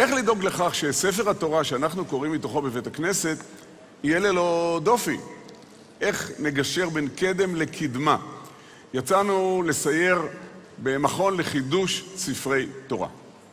איך לדאוג לכך שספר התורה שאנחנו קוראים מתוכו בבית הכנסת יהיה ללא דופי? איך נגשר בין קדם לקדמה? יצאנו לסייר במכון לחידוש ספרי תורה.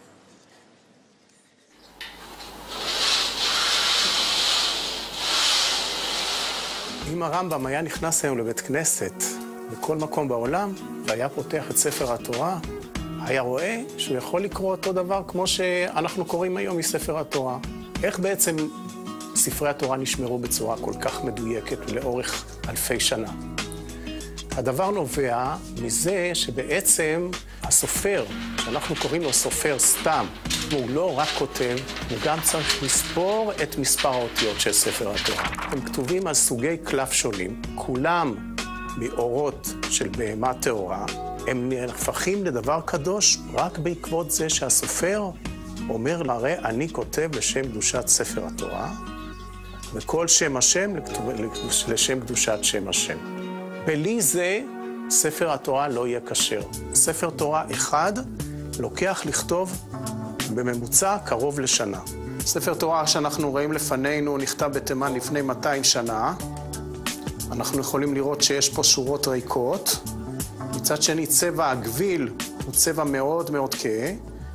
אם הרמב"ם היה נכנס היום לבית כנסת בכל מקום בעולם והיה פותח את ספר התורה, היה רואה שהוא יכול לקרוא אותו דבר כמו שאנחנו קוראים היום מספר התורה. איך בעצם ספרי התורה נשמרו בצורה כל כך מדויקת לאורך אלפי שנה? הדבר נובע מזה שבעצם הסופר, שאנחנו קוראים לו סופר סתם, הוא לא רק כותב, הוא גם צריך לספור את מספר האותיות של ספר התורה. הם כתובים על סוגי קלף שונים, כולם מאורות של בהמה טהורה, הם נהפכים לדבר קדוש רק בעקבות זה שהסופר אומר להראה, אני כותב לשם קדושת ספר התורה, וכל שם השם לשם קדושת שם השם. בלי זה, ספר התורה לא יהיה כשר. ספר תורה אחד לוקח לכתוב בממוצע קרוב לשנה. ספר תורה שאנחנו רואים לפנינו נכתב בתימן לפני 200 שנה. אנחנו יכולים לראות שיש פה שורות ריקות. מצד שני, צבע הגביל הוא צבע מאוד מאוד כהה.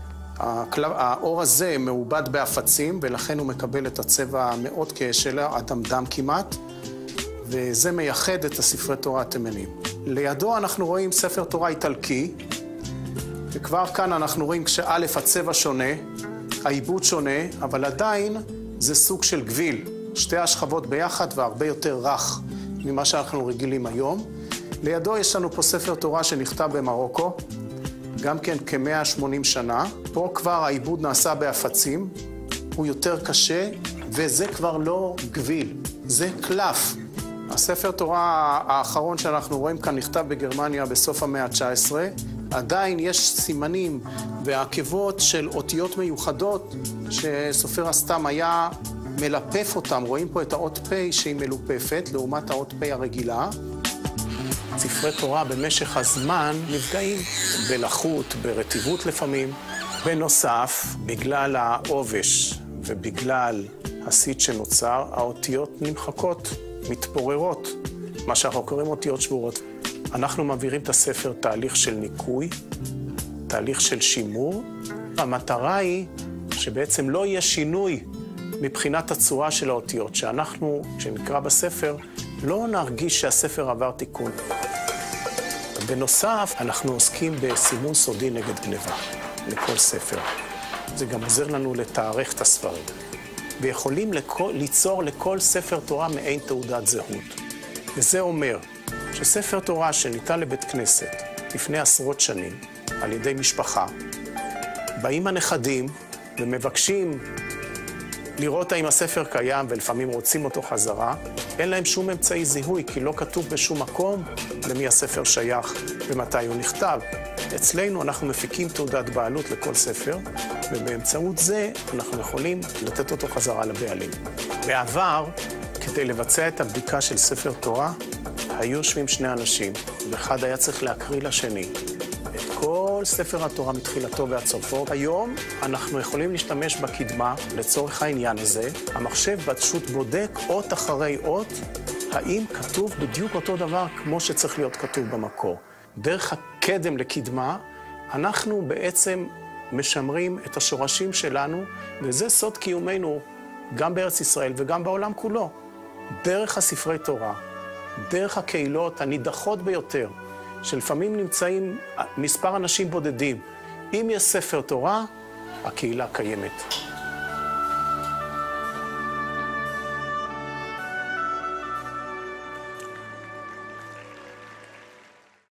האור הזה מעובד באפצים, ולכן הוא מקבל את הצבע המאוד כהה שלה, אדמדם כמעט. וזה מייחד את הספרי תורה התימנים. לידו אנחנו רואים ספר תורה איטלקי, וכבר כאן אנחנו רואים כשא' הצבע שונה, העיבוד שונה, אבל עדיין זה סוג של גביל. שתי השכבות ביחד והרבה יותר רך ממה שאנחנו רגילים היום. לידו יש לנו פה ספר תורה שנכתב במרוקו, גם כן כ-180 שנה. פה כבר העיבוד נעשה באפצים, הוא יותר קשה, וזה כבר לא גביל, זה קלף. הספר תורה האחרון שאנחנו רואים כאן נכתב בגרמניה בסוף המאה ה-19. עדיין יש סימנים ועקבות של אותיות מיוחדות שסופר הסתם היה מלפף אותם. רואים פה את האות פ' שהיא מלופפת לעומת האות פ' הרגילה. ספרי תורה במשך הזמן נפגעים בלחות, ברטיבות לפעמים. בנוסף, בגלל העובש ובגלל הסיט שנוצר, האותיות נמחקות, מתפוררות, מה שאנחנו קוראים אותיות שבורות. אנחנו מעבירים את הספר תהליך של ניקוי, תהליך של שימור. המטרה היא שבעצם לא יהיה שינוי מבחינת הצורה של האותיות, שאנחנו, כשנקרא בספר, לא נרגיש שהספר עבר תיקון. בנוסף, אנחנו עוסקים בסימון סודי נגד גניבה לכל ספר. זה גם עוזר לנו לתארך את הספרים. ויכולים ליצור לכל ספר תורה מעין תעודת זהות. וזה אומר שספר תורה שניתן לבית כנסת לפני עשרות שנים על ידי משפחה, באים הנכדים ומבקשים לראות האם הספר קיים ולפעמים רוצים אותו חזרה, אין להם שום אמצעי זיהוי כי לא כתוב בשום מקום למי הספר שייך ומתי הוא נכתב. אצלנו אנחנו מפיקים תעודת בעלות לכל ספר, ובאמצעות זה אנחנו יכולים לתת אותו חזרה לבעלים. בעבר, כדי לבצע את הבדיקה של ספר תורה, היו יושבים שני אנשים, ואחד היה צריך להקריא לשני את כל ספר התורה מתחילתו ועד סופו. היום אנחנו יכולים להשתמש בקדמה לצורך העניין הזה. המחשב פשוט בודק אות אחרי אות, האם כתוב בדיוק אותו דבר כמו שצריך להיות כתוב במקור. דרך הקדם לקדמה, אנחנו בעצם משמרים את השורשים שלנו, וזה סוד קיומנו גם בארץ ישראל וגם בעולם כולו. דרך הספרי תורה, דרך הקהילות הנידחות ביותר, שלפעמים נמצאים מספר אנשים בודדים. אם יש ספר תורה, הקהילה קיימת.